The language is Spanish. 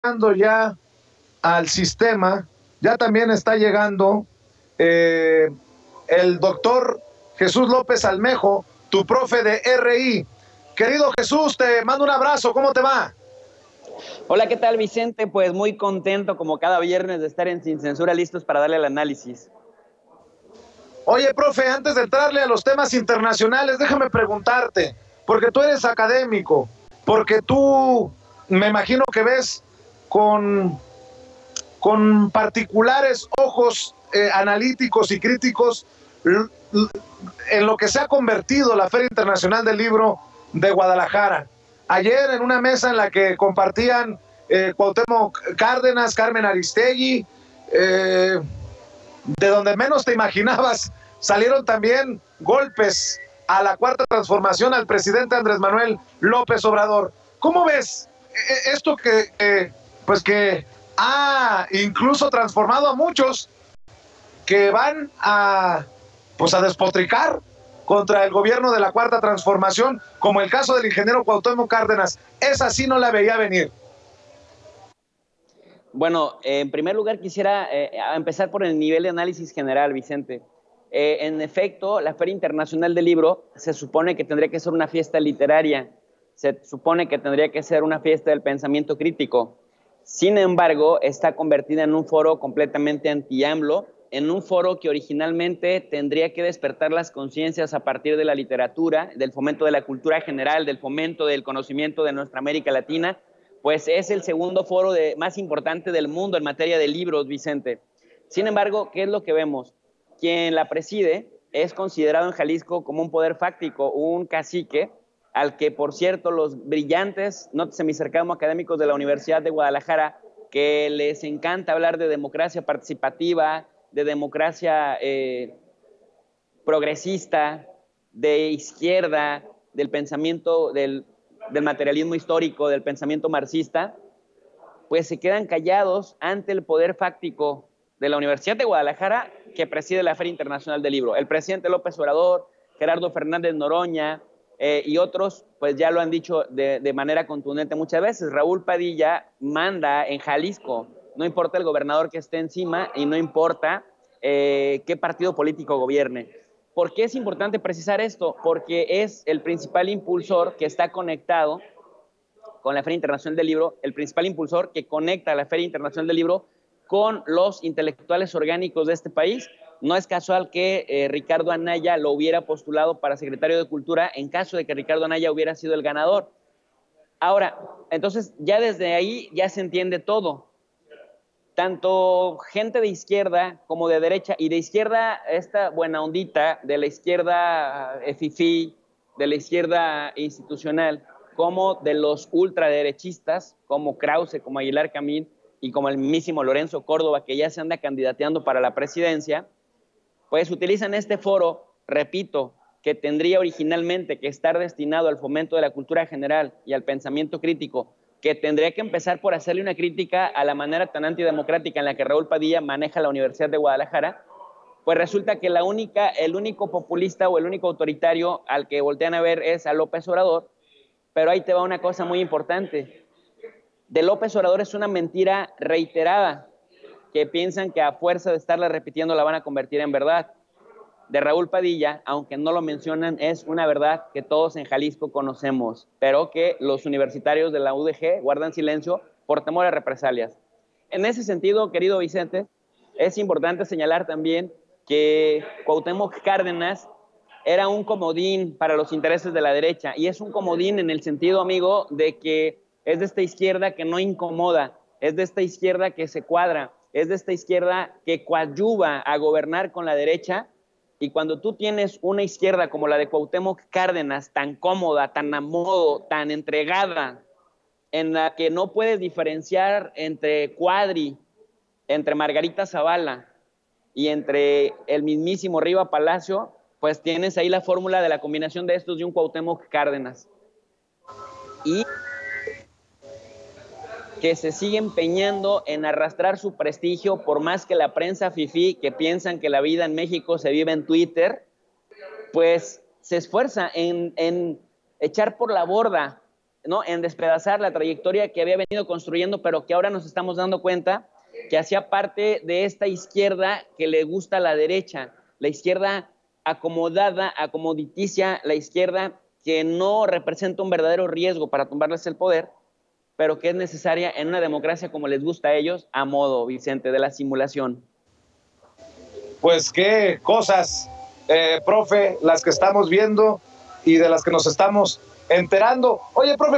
llegando ya al sistema, ya también está llegando el doctor Jesús López Almejo, tu profe de RI. Querido Jesús, te mando un abrazo, ¿cómo te va? Hola, ¿qué tal, Vicente? Pues muy contento como cada viernes de estar en Sin Censura, listos para darle el análisis. Oye, profe, antes de entrarle a los temas internacionales, déjame preguntarte, porque tú eres académico, porque tú me imagino que ves con particulares ojos analíticos y críticos en lo que se ha convertido la Feria Internacional del Libro de Guadalajara. Ayer en una mesa en la que compartían Cuauhtémoc Cárdenas, Carmen Aristegui, de donde menos te imaginabas, salieron también golpes a la Cuarta Transformación, al presidente Andrés Manuel López Obrador. ¿Cómo ves esto pues que ha incluso transformado a muchos que van pues a despotricar contra el gobierno de la Cuarta Transformación, como el caso del ingeniero Cuauhtémoc Cárdenas? Esa sí no la veía venir. Bueno, en primer lugar quisiera empezar por el nivel de análisis general, Vicente. En efecto, la Feria Internacional del Libro se supone que tendría que ser una fiesta literaria, se supone que tendría que ser una fiesta del pensamiento crítico. Sin embargo, está convertida en un foro completamente anti-AMLO, en un foro que originalmente tendría que despertar las conciencias a partir de la literatura, del fomento de la cultura general, del fomento del conocimiento de nuestra América Latina. Pues es el segundo foro más importante del mundo en materia de libros, Vicente. Sin embargo, ¿qué es lo que vemos? Quien la preside es considerado en Jalisco como un poder fáctico, un cacique, al que, por cierto, los brillantes, nótese mi cercano académicos de la Universidad de Guadalajara, que les encanta hablar de democracia participativa, de democracia progresista, de izquierda, del pensamiento del materialismo histórico, del pensamiento marxista, pues se quedan callados ante el poder fáctico de la Universidad de Guadalajara, que preside la Feria Internacional del Libro. El presidente López Obrador, Gerardo Fernández Noroña y otros, pues ya lo han dicho de manera contundente muchas veces. Raúl Padilla manda en Jalisco, no importa el gobernador que esté encima y no importa qué partido político gobierne. ¿Por qué es importante precisar esto? Porque es el principal impulsor que está conectado con la Feria Internacional del Libro, el principal impulsor que conecta a la Feria Internacional del Libro con los intelectuales orgánicos de este país. No es casual que Ricardo Anaya lo hubiera postulado para secretario de Cultura en caso de que Ricardo Anaya hubiera sido el ganador. Ahora, entonces ya desde ahí ya se entiende todo. Tanto gente de izquierda como de derecha, y de izquierda esta buena ondita, de la izquierda fifí, de la izquierda institucional, como de los ultraderechistas, como Krause, como Aguilar Camín y como el mismísimo Lorenzo Córdoba, que ya se anda candidateando para la presidencia, pues utilizan este foro, repito, que tendría originalmente que estar destinado al fomento de la cultura general y al pensamiento crítico, que tendría que empezar por hacerle una crítica a la manera tan antidemocrática en la que Raúl Padilla maneja la Universidad de Guadalajara. Pues resulta que el único populista o el único autoritario al que voltean a ver es a López Obrador. Pero ahí te va una cosa muy importante. De López Obrador es una mentira reiterada, que piensan que a fuerza de estarla repitiendo la van a convertir en verdad. De Raúl Padilla, aunque no lo mencionan, es una verdad que todos en Jalisco conocemos, pero que los universitarios de la UDG guardan silencio por temor a represalias. En ese sentido, querido Vicente, es importante señalar también que Cuauhtémoc Cárdenas era un comodín para los intereses de la derecha, y es un comodín en el sentido, amigo, de que es de esta izquierda que no incomoda, es de esta izquierda que se cuadra, es de esta izquierda que coadyuva a gobernar con la derecha. Y cuando tú tienes una izquierda como la de Cuauhtémoc Cárdenas, tan cómoda, tan a modo, tan entregada, en la que no puedes diferenciar entre Cuadri, entre Margarita Zavala y entre el mismísimo Riva Palacio, pues tienes ahí la fórmula de la combinación de estos y un Cuauhtémoc Cárdenas. Y que se sigue empeñando en arrastrar su prestigio, por más que la prensa fifí, que piensan que la vida en México se vive en Twitter, pues se esfuerza en echar por la borda ¿no?, en despedazar la trayectoria que había venido construyendo, pero que ahora nos estamos dando cuenta que hacía parte de esta izquierda que le gusta a la derecha, la izquierda acomodada, acomoditicia, la izquierda que no representa un verdadero riesgo para tumbarles el poder, pero que es necesaria en una democracia como les gusta a ellos, a modo, Vicente, de la simulación. Pues qué cosas, profe, las que estamos viendo y de las que nos estamos enterando. Oye, profe.